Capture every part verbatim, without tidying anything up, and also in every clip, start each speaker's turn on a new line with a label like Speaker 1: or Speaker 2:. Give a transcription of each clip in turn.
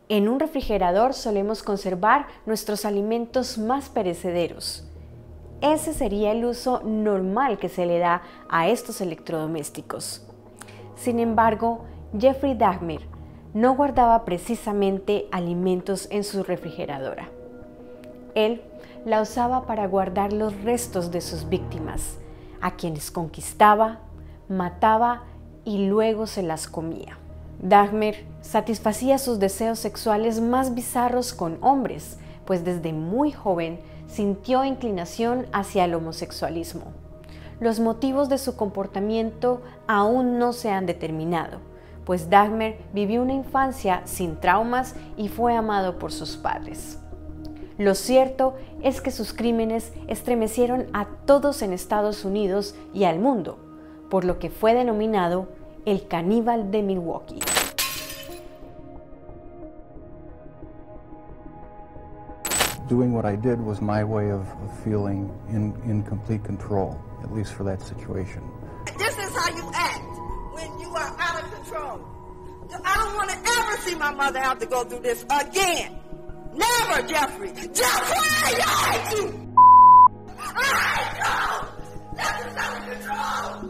Speaker 1: En un refrigerador solemos conservar nuestros alimentos más perecederos. Ese sería el uso normal que se le da a estos electrodomésticos. Sin embargo, Jeffrey Dahmer no guardaba precisamente alimentos en su refrigeradora. Él la usaba para guardar los restos de sus víctimas, a quienes conquistaba, mataba y luego se las comía. Dahmer satisfacía sus deseos sexuales más bizarros con hombres, pues desde muy joven sintió inclinación hacia el homosexualismo. Los motivos de su comportamiento aún no se han determinado, pues Dahmer vivió una infancia sin traumas y fue amado por sus padres. Lo cierto es que sus crímenes estremecieron a todos en Estados Unidos y al mundo, por lo que fue denominado el caníbal de Milwaukee.
Speaker 2: Doing what I did was my way of, of feeling in, in complete control, at least for that situation.
Speaker 3: This is how you act when you are out of control. I don't want to ever see my mother have to go through this again. Never, Jeffrey! Jeffrey! I hate you! I hate you! This is out of control!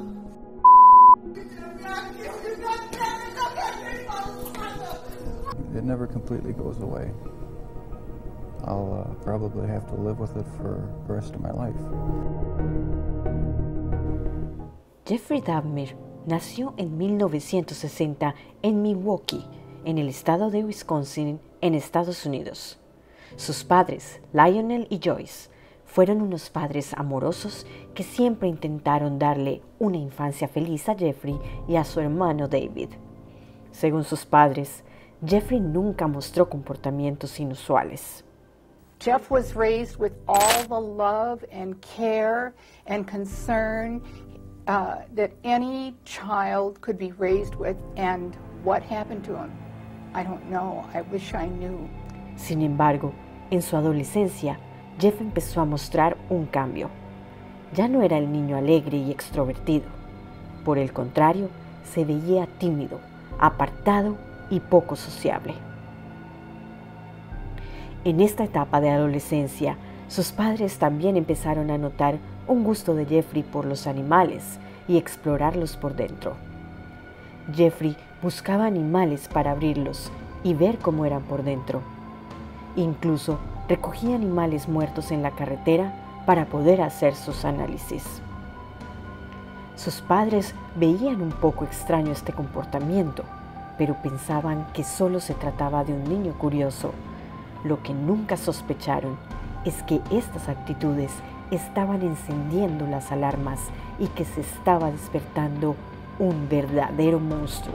Speaker 2: It never completely goes away. I'll uh, probably have to live with it for the rest of my life.
Speaker 1: Jeffrey Dahmer nació en mil novecientos sesenta en Milwaukee, en el estado de Wisconsin, en Estados Unidos. Sus padres, Lionel y Joyce, fueron unos padres amorosos que siempre intentaron darle una infancia feliz a Jeffrey y a su hermano David. Según sus padres, Jeffrey nunca mostró comportamientos inusuales.
Speaker 4: Jeff was raised with all the love and care and concern uh, that any child could be raised with, and what happened to him, I don't know. I wish I knew.
Speaker 1: Sin embargo, en su adolescencia, Jeff empezó a mostrar un cambio. Ya no era el niño alegre y extrovertido. Por el contrario, se veía tímido, apartado y poco sociable. En esta etapa de adolescencia, sus padres también empezaron a notar un gusto de Jeffrey por los animales y explorarlos por dentro. Jeffrey buscaba animales para abrirlos y ver cómo eran por dentro. Incluso recogía animales muertos en la carretera para poder hacer sus análisis. Sus padres veían un poco extraño este comportamiento, pero pensaban que solo se trataba de un niño curioso. Lo que nunca sospecharon es que estas actitudes estaban encendiendo las alarmas y que se estaba despertando un verdadero monstruo.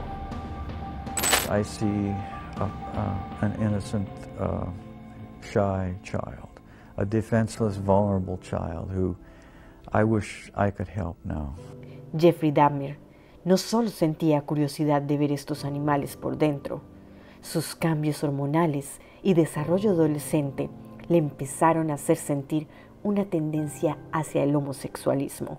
Speaker 2: I see a, a, an innocent, uh, shy child, a defenseless, vulnerable child who I wish I could help now.
Speaker 1: Jeffrey Dahmer no solo sentía curiosidad de ver estos animales por dentro, sus cambios hormonales y desarrollo adolescente le empezaron a hacer sentir una tendencia hacia el homosexualismo.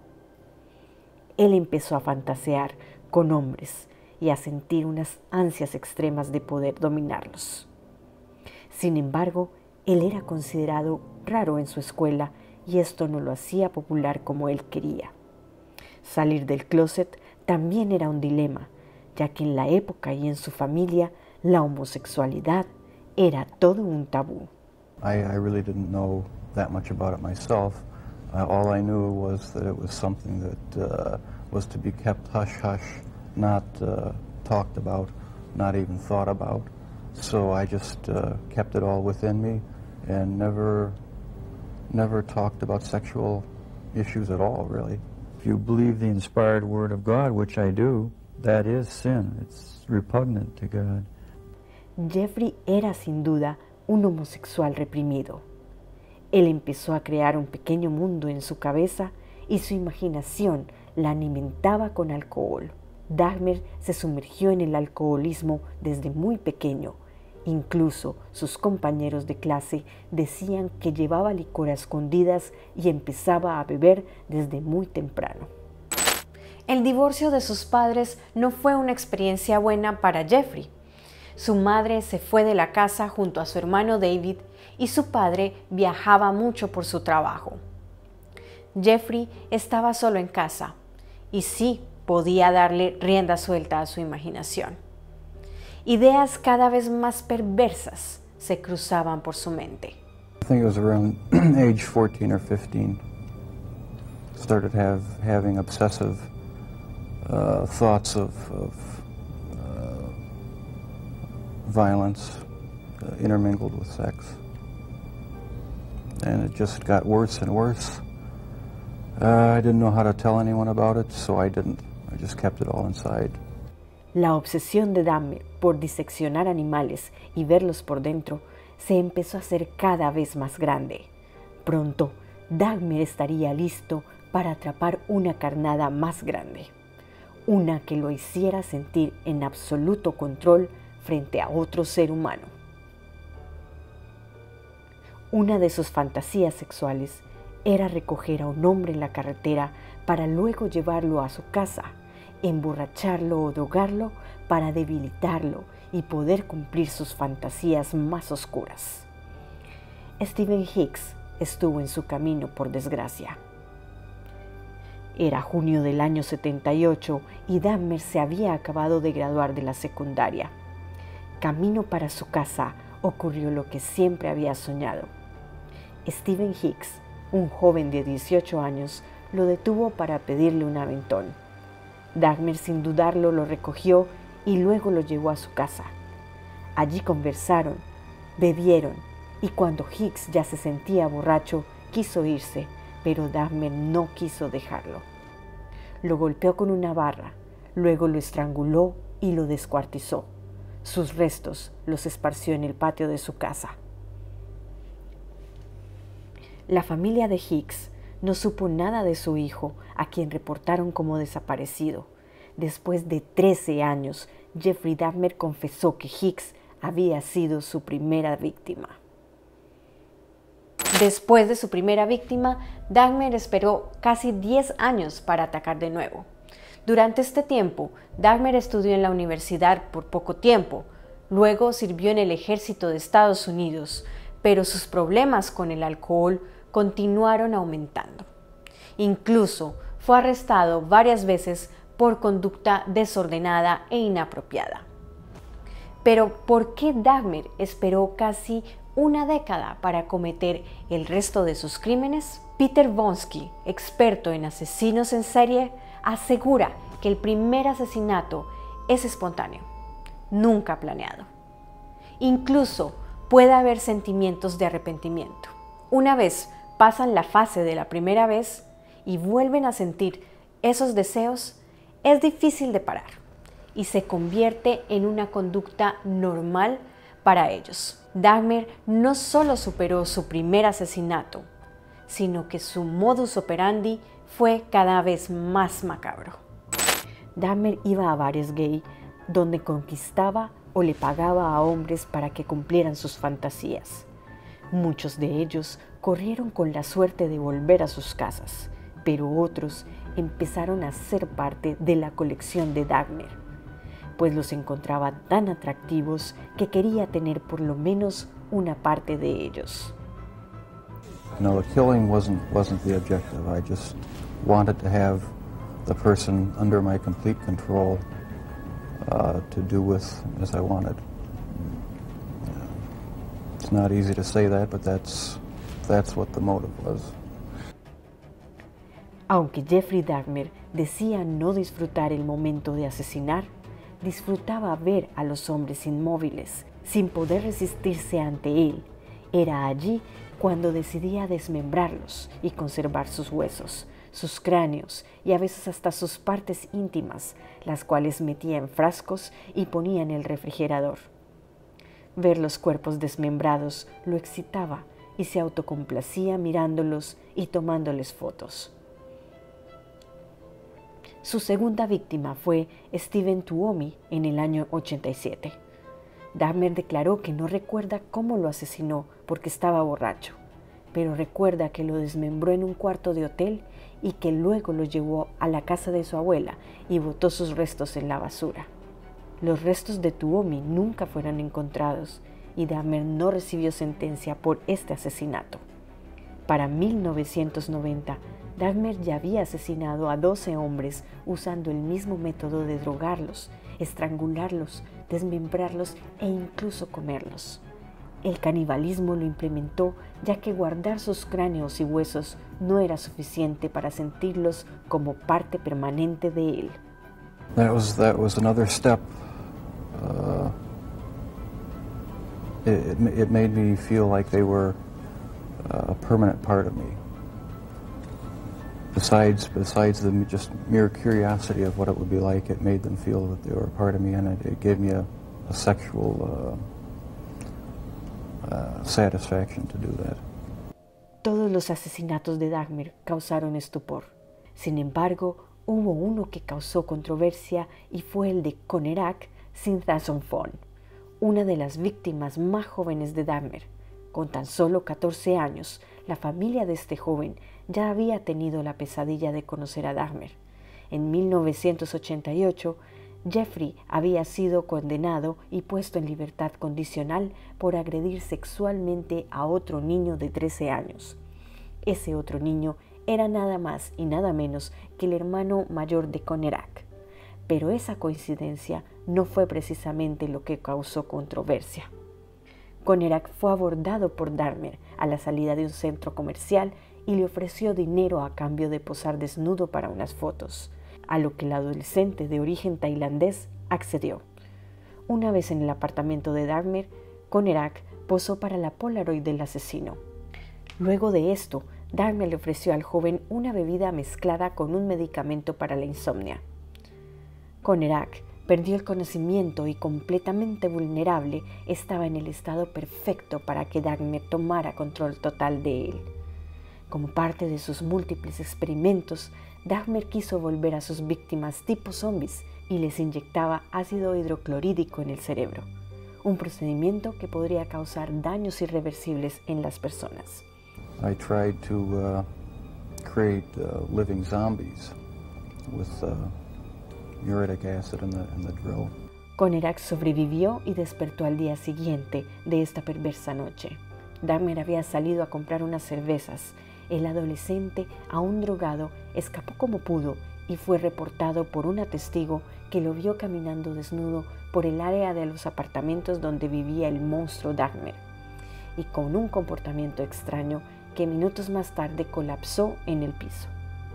Speaker 1: Él empezó a fantasear con hombres y a sentir unas ansias extremas de poder dominarlos. Sin embargo, él era considerado raro en su escuela y esto no lo hacía popular como él quería. Salir del closet también era un dilema, ya que en la época y en su familia la homosexualidad era todo un tabú.
Speaker 2: I, I really didn't know that much about it myself. Uh, all I knew was that it was something that uh, was to be kept hush-hush, not uh, talked about, not even thought about. So I just uh, kept it all within me and never, never talked about sexual issues at all, really. If you believe the inspired word of God, which I do, that is sin. It's repugnant to God.
Speaker 1: Jeffrey era sin duda un homosexual reprimido. Él empezó a crear un pequeño mundo en su cabeza y su imaginación la alimentaba con alcohol. Dahmer se sumergió en el alcoholismo desde muy pequeño. Incluso sus compañeros de clase decían que llevaba licor a escondidas y empezaba a beber desde muy temprano. El divorcio de sus padres no fue una experiencia buena para Jeffrey. Su madre se fue de la casa junto a su hermano David y su padre viajaba mucho por su trabajo. Jeffrey estaba solo en casa y sí podía darle rienda suelta a su imaginación. Ideas cada vez más perversas se cruzaban por su mente.
Speaker 2: I think it was around age fourteen or fifteen. Started have, having obsessive uh, thoughts of, of uh, violence uh, intermingled with sex. And it just got worse and worse. Uh, I didn't know how to tell anyone about it, so I didn't. I just kept it all inside.
Speaker 1: La obsesión de Dahmer por diseccionar animales y verlos por dentro se empezó a hacer cada vez más grande. Pronto, Dahmer estaría listo para atrapar una carnada más grande, una que lo hiciera sentir en absoluto control frente a otro ser humano. Una de sus fantasías sexuales era recoger a un hombre en la carretera para luego llevarlo a su casa, emborracharlo o drogarlo para debilitarlo y poder cumplir sus fantasías más oscuras. Stephen Hicks estuvo en su camino, por desgracia. Era junio del año setenta y ocho y Dahmer se había acabado de graduar de la secundaria. Camino para su casa ocurrió lo que siempre había soñado. Stephen Hicks, un joven de dieciocho años, lo detuvo para pedirle un aventón. Dahmer, sin dudarlo, lo recogió y luego lo llevó a su casa. Allí conversaron, bebieron, y cuando Hicks ya se sentía borracho, quiso irse, pero Dahmer no quiso dejarlo. Lo golpeó con una barra, luego lo estranguló y lo descuartizó. Sus restos los esparció en el patio de su casa. La familia de Hicks no supo nada de su hijo, a quien reportaron como desaparecido. Después de trece años, Jeffrey Dahmer confesó que Hicks había sido su primera víctima. Después de su primera víctima, Dahmer esperó casi diez años para atacar de nuevo. Durante este tiempo, Dahmer estudió en la universidad por poco tiempo, luego sirvió en el ejército de Estados Unidos, pero sus problemas con el alcohol continuaron aumentando. Incluso fue arrestado varias veces por conducta desordenada e inapropiada. Pero ¿por qué Dahmer esperó casi una década para cometer el resto de sus crímenes? Peter Bonsky, experto en asesinos en serie, asegura que el primer asesinato es espontáneo, nunca planeado. Incluso puede haber sentimientos de arrepentimiento. Una vez pasan la fase de la primera vez y vuelven a sentir esos deseos, es difícil de parar y se convierte en una conducta normal para ellos. Dahmer no solo superó su primer asesinato, sino que su modus operandi fue cada vez más macabro. Dahmer iba a bares gay donde conquistaba o le pagaba a hombres para que cumplieran sus fantasías. Muchos de ellos corrieron con la suerte de volver a sus casas, pero otros empezaron a ser parte de la colección de Dahmer, pues los encontraba tan atractivos que quería tener por lo menos una parte de ellos.
Speaker 2: No, the killing wasn't wasn't the objective. I just wanted to have the person under my complete control uh, to do with as I wanted. It's not easy to say that, but that's that's what the motive was.
Speaker 1: Aunque Jeffrey Dahmer decía no disfrutar el momento de asesinar, disfrutaba ver a los hombres inmóviles, sin poder resistirse ante él. Era allí cuando decidía desmembrarlos y conservar sus huesos, sus cráneos y a veces hasta sus partes íntimas, las cuales metía en frascos y ponía en el refrigerador. Ver los cuerpos desmembrados lo excitaba y se autocomplacía mirándolos y tomándoles fotos. Su segunda víctima fue Steven Tuomi en el año ochenta y siete. Dahmer declaró que no recuerda cómo lo asesinó porque estaba borracho, pero recuerda que lo desmembró en un cuarto de hotel y que luego lo llevó a la casa de su abuela y botó sus restos en la basura. Los restos de Tuomi nunca fueron encontrados y Dahmer no recibió sentencia por este asesinato. Para mil novecientos noventa, Dahmer ya había asesinado a doce hombres usando el mismo método de drogarlos, estrangularlos, desmembrarlos e incluso comerlos. El canibalismo lo implementó ya que guardar sus cráneos y huesos no era suficiente para sentirlos como parte permanente de él.
Speaker 2: That was, that was another step. Uh, it, it made me feel like they were uh, a permanent part of me. Besides, besides the just mere curiosity of what it would be like, it made them feel that they were a part of me, and it, it gave me a, a sexual uh, uh, satisfaction to do that.
Speaker 1: Todos los asesinatos de Dahmer causaron estupor. Sin embargo, hubo uno que causó controversia y fue el de Conerak Sinthason-Fon, una de las víctimas más jóvenes de Dahmer. Con tan solo catorce años, la familia de este joven ya había tenido la pesadilla de conocer a Dahmer. En mil novecientos ochenta y ocho, Jeffrey había sido condenado y puesto en libertad condicional por agredir sexualmente a otro niño de trece años. Ese otro niño era nada más y nada menos que el hermano mayor de Conerak. Pero esa coincidencia no fue precisamente lo que causó controversia. Conerak fue abordado por Dahmer a la salida de un centro comercial y le ofreció dinero a cambio de posar desnudo para unas fotos, a lo que el adolescente de origen tailandés accedió. Una vez en el apartamento de Dahmer, Conerak posó para la Polaroid del asesino. Luego de esto, Dahmer le ofreció al joven una bebida mezclada con un medicamento para la insomnia. Conerak perdió el conocimiento y, completamente vulnerable, estaba en el estado perfecto para que Dahmer tomara control total de él. Como parte de sus múltiples experimentos, Dahmer quiso volver a sus víctimas tipo zombies y les inyectaba ácido hidroclorídico en el cerebro, un procedimiento que podría causar daños irreversibles en las personas.
Speaker 2: I tried to uh, create uh, living zombies with uh, uric acid in the, in the drill.
Speaker 1: Conerak sobrevivió y despertó al día siguiente de esta perversa noche. Dahmer había salido a comprar unas cervezas. El adolescente, aún drogado, escapó como pudo y fue reportado por una testigo que lo vio caminando desnudo por el área de los apartamentos donde vivía el monstruo Dahmer, y con un comportamiento extraño que minutos más tarde colapsó en el piso.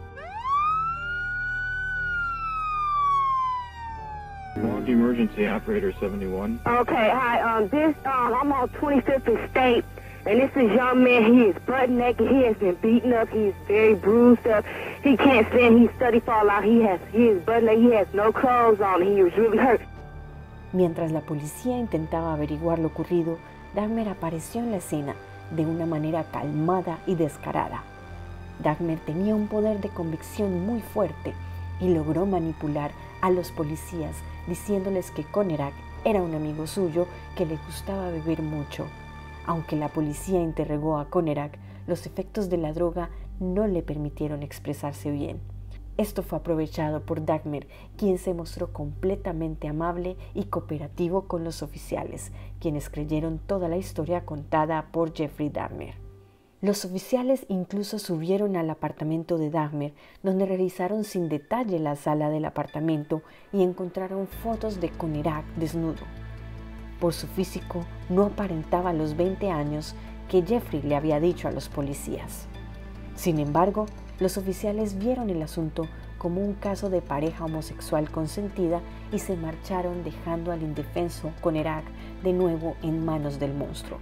Speaker 5: Milwaukee Emergency Operator seventy-one.
Speaker 6: Okay, hi, um, this, um, I'm on twenty-fifth and State, and this is young man. He is butt naked. He has been beaten up. He is very bruised up. He can't stand. He's study fall out. He has, he is butt naked. He has no clothes on. He was really hurt.
Speaker 1: Mientras la policía intentaba averiguar lo ocurrido, Dahmer apareció en la escena de una manera calmada y descarada. Dahmer tenía un poder de convicción muy fuerte y logró manipular a los policías diciéndoles que Conerak era un amigo suyo que le gustaba beber mucho. Aunque la policía interrogó a Conerak, los efectos de la droga no le permitieron expresarse bien. Esto fue aprovechado por Dahmer, quien se mostró completamente amable y cooperativo con los oficiales, quienes creyeron toda la historia contada por Jeffrey Dahmer. Los oficiales incluso subieron al apartamento de Dahmer, donde revisaron sin detalle la sala del apartamento y encontraron fotos de Conerak desnudo. Por su físico, no aparentaba los veinte años que Jeffrey le había dicho a los policías. Sin embargo, los oficiales vieron el asunto como un caso de pareja homosexual consentida y se marcharon dejando al indefenso Conerak de nuevo en manos del monstruo.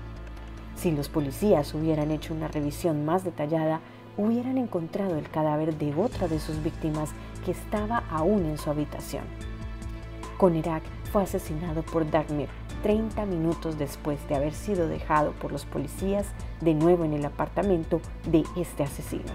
Speaker 1: Si los policías hubieran hecho una revisión más detallada, hubieran encontrado el cadáver de otra de sus víctimas que estaba aún en su habitación. Conerak fue asesinado por Dahmer treinta minutos después de haber sido dejado por los policías de nuevo en el apartamento de este asesino.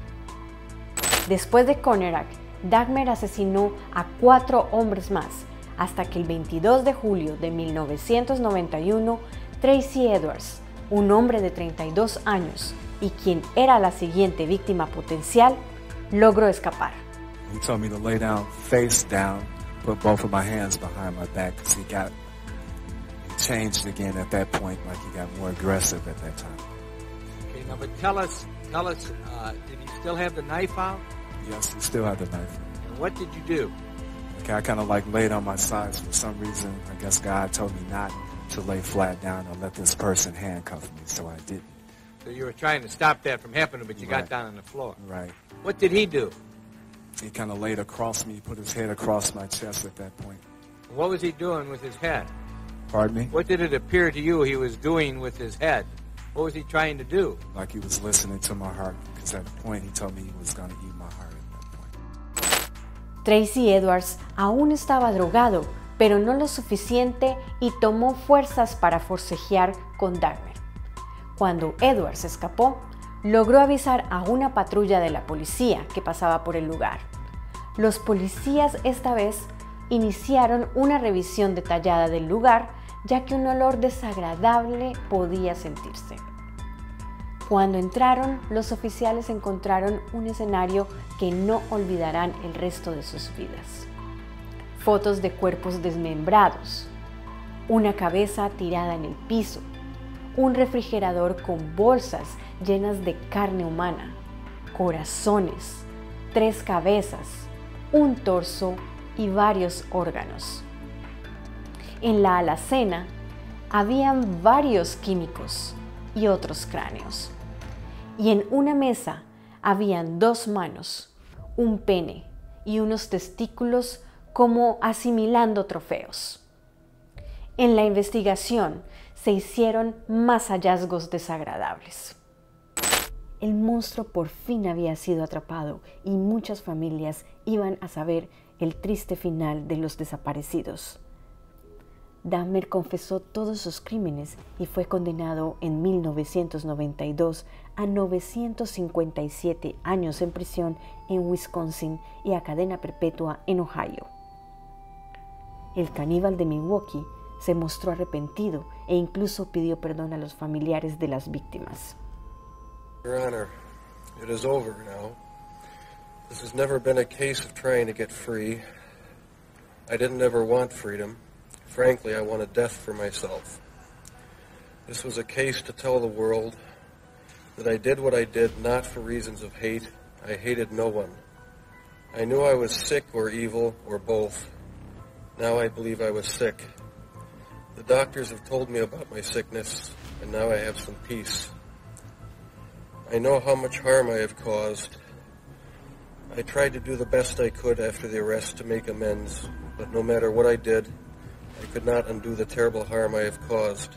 Speaker 1: Después de Conerak, Dahmer asesinó a cuatro hombres más, hasta que el veintidós de julio de mil novecientos noventa y uno, Tracy Edwards, un hombre de treinta y dos años y quien era la siguiente víctima potencial, logró escapar.
Speaker 7: He told me to lay down face down put both of my hands behind my back because he got he changed again at that point, like he got more aggressive at that time.
Speaker 8: Okay, now but tell us, tell us, uh, did he still have the knife out?
Speaker 7: Yes, he still had the knife.
Speaker 8: And what did you do?
Speaker 7: Okay, I kind of like laid on my sides for some reason. I guess God told me not to lay flat down or let this person handcuff me, so I didn't.
Speaker 8: So you were trying to stop that from happening, but you
Speaker 7: Right.
Speaker 8: got down on the floor.
Speaker 7: Right.
Speaker 8: What did he do?
Speaker 7: He kind of laid across me, put his head across my chest at that point.
Speaker 8: What was he doing with his head?
Speaker 7: Pardon me?
Speaker 8: What did it appear to you he was doing with his head? What was he trying to do?
Speaker 7: Like he was listening to my heart, because at the point he told me he was going to eat my heart at that point.
Speaker 1: Tracy Edwards aún estaba drogado, pero no lo suficiente y tomó fuerzas para forcejear con Dahmer. Cuando Edwards escapó, logró avisar a una patrulla de la policía que pasaba por el lugar. Los policías esta vez iniciaron una revisión detallada del lugar, ya que un olor desagradable podía sentirse. Cuando entraron, los oficiales encontraron un escenario que no olvidarán el resto de sus vidas. Fotos de cuerpos desmembrados, una cabeza tirada en el piso, un refrigerador con bolsas llenas de carne humana, corazones, tres cabezas, un torso y varios órganos. En la alacena habían varios químicos y otros cráneos. Y en una mesa habían dos manos, un pene y unos testículos como asimilando trofeos. En la investigación se hicieron más hallazgos desagradables. El monstruo por fin había sido atrapado y muchas familias iban a saber el triste final de los desaparecidos. Dahmer confesó todos sus crímenes y fue condenado en mil novecientos noventa y dos a novecientos cincuenta y siete años en prisión en Wisconsin y a cadena perpetua en Ohio. El caníbal de Milwaukee se mostró arrepentido e incluso pidió perdón a los familiares de las víctimas.
Speaker 9: Your Honor, it is over now. This has never been a case of trying to get free. I didn't ever want freedom. Frankly, I wanted death for myself. This was a case to tell the world that I did what I did not for reasons of hate. I hated no one. I knew I was sick or evil or both. Now I believe I was sick. The doctors have told me about my sickness, and now I have some peace. I know how much harm I have caused. I tried to do the best I could after the arrest to make amends, but no matter what I did, I could not undo the terrible harm I have caused.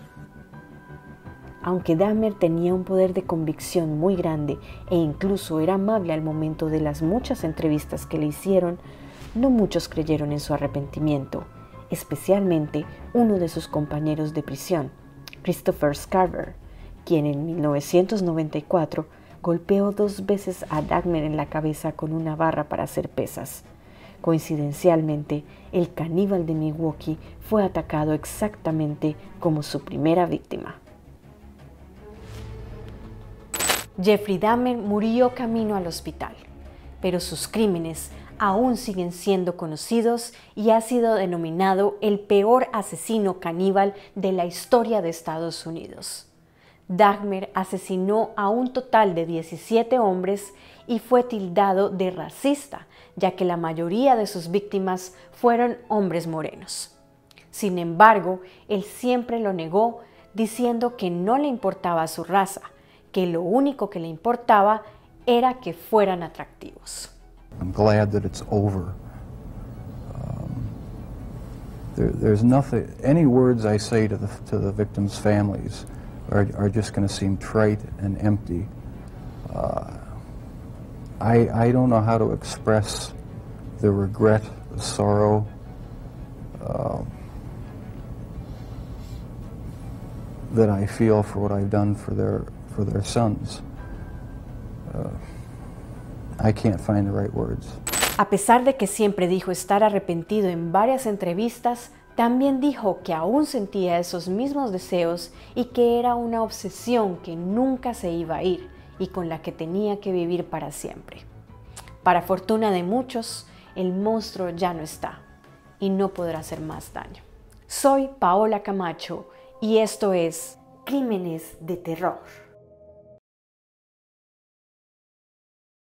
Speaker 1: Aunque Dahmer tenía un poder de convicción muy grande e incluso era amable al momento de las muchas entrevistas que le hicieron, no muchos creyeron en su arrepentimiento, especialmente uno de sus compañeros de prisión, Christopher Scarver, quien en mil novecientos noventa y cuatro golpeó dos veces a Dahmer en la cabeza con una barra para hacer pesas. Coincidencialmente, el caníbal de Milwaukee fue atacado exactamente como su primera víctima. Jeffrey Dahmer murió camino al hospital, pero sus crímenes aún siguen siendo conocidos y ha sido denominado el peor asesino caníbal de la historia de Estados Unidos. Dahmer asesinó a un total de diecisiete hombres y fue tildado de racista, ya que la mayoría de sus víctimas fueron hombres morenos. Sin embargo, él siempre lo negó, diciendo que no le importaba su raza, que lo único que le importaba era que fueran atractivos.
Speaker 2: I'm glad that it's over. Um, there, there's nothing, any words I say to the, to the victims' families are, are just going to seem trite and empty. Uh, I, I don't know how to express the regret, the sorrow, uh, that I feel for what I've done for their, for their sons. Uh, I can't find the right words.
Speaker 1: A pesar de que siempre dijo estar arrepentido en varias entrevistas, también dijo que aún sentía esos mismos deseos y que era una obsesión que nunca se iba a ir y con la que tenía que vivir para siempre. Para fortuna de muchos, el monstruo ya no está, y no podrá hacer más daño. Soy Paola Camacho y esto es Crímenes de Terror.